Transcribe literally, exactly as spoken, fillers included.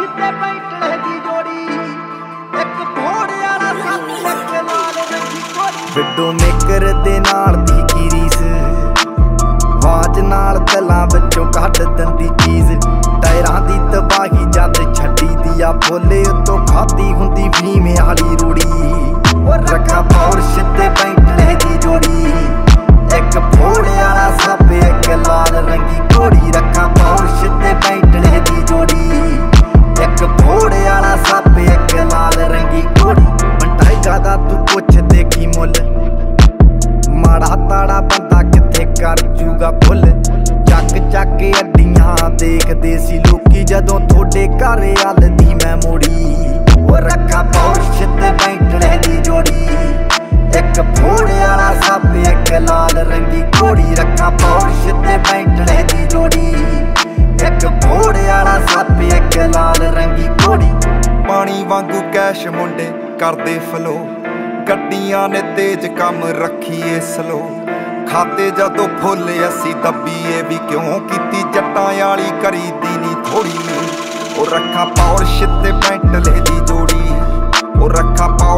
ਸਿੱਧੇ ਪੈਂਟਲੇ ਦੀ ਜੋੜੀ ਇੱਕ ਭੋੜੇ ਵਾਲਾ ਸੱਪ ਇੱਕ ਲਾਲ ਰੰਗੀ ਕੋੜੀ ਬਿੱਡੋ ਮੇਕਰ ਦੇ ਨਾਲ ਦੀ ਕੀ ਰੀਸ ਆਵਾਜ਼ ਨਾਲ ਦਿਲਾਂ ਵਿੱਚੋਂ ਕੱਢ ਦਿੰਦੀ ਚੀਜ਼ ਟਾਇਰਾਂ ਦੀ ਤਬਾਹੀ ਜਦ ਛੱਡੀ ਦੀ ਆ ਬੋਲੇ ਉਤੋਂ ਖਾਦੀ ਹੁੰਦੀ ਫੀਮ ਵਾਲੀ ਰੂੜੀ ਉਹ ਰੱਖਾ ਪੌਰਸ਼ ਤੇ ਪੈਂਟਲੇ ਦੀ ਜੋੜੀ ਇੱਕ ਭੋੜੇ ਵਾਲਾ ਸੱਪ ਇੱਕ ਲਾਲ ਰੰਗੀ ਘੋੜੀ ਰੱਖਾ ਪੌਰਸ਼ ਤੇ ਪੈਂਟਲੇ ਦੀ ਜੋੜੀ ਇੱਕ ਭੋੜੇ ਵਾਲਾ ਸੱਪ ਇੱਕ ਲਾਲ ਰੰਗੀ ਘੋੜੀ ਬੰਟਾਈ ਜ਼ਿਆਦਾ ਤੂੰ ਪੁੱਛ ਦੇਖੀ ਮੁੱਲ ਮਾੜਾ ਤਾੜਾ ਬੰਦਾ ਕਿੱਥੇ ਕਰ ਜੂਗਾ ਫੁੱਲ ਚੱਕ ਚੱਕ ਕੇ ਅੱਡੀਆਂ ਦੇਖਦੇ ਸੀ ਲੋਕੀ ਜਦੋਂ ਤੁਹਾਡੇ ਘਰ ਆਲਦੀ ਮੈਂ ਮੋੜੀ ਉਹ ਰੱਖਾ ਪੌਰਸ਼ ਤੇ ਪੈਂਟਲੇ ਦੀ ਜੋੜੀ ਇੱਕ ਭੋੜੇ ਵਾਲਾ ਸੱਪ ਇੱਕ ਲਾਲ ਰੰਗੀ ਘੋੜੀ ਰੱਖਾ ਪੌਰਸ਼ ਤੇ ਪੈਂਟਲੇ ਦੀ ਜੋੜੀ ਇੱਕ ਭੋੜੇ ਵਾਲਾ ਸੱਪ ਇੱਕ ਲਾਲ ਰੰਗੀ ਘੋੜੀ ਪਾਣੀ ਵਾਂਗੂ ਕੈਸ਼ ਮੁੰਡੇ ਕਰਦੇ ਫਲੋ ਗੱਡੀਆਂ ਨੇ ਤੇਜ਼ ਕੰਮ ਰੱਖੀਏ ਸਲੋ ਖਾਤੇ ਜਦੋਂ ਫੁੱਲ ਅਸੀਂ ਦੱਬੀਏ ਵੀ ਕਿਉਂ ਕੀਤੀ ਜੱਟਾਂ ਵਾਲੀ ਕਰੀਦੀ ਨੀ ਥੋੜੀ ਉਹ ਰੱਖਾ ਪੌਰਸ਼ ਤੇ ਪੈਂਟਲੇ ਦੀ ਜੋੜੀ ਉਹ ਰੱਖਾ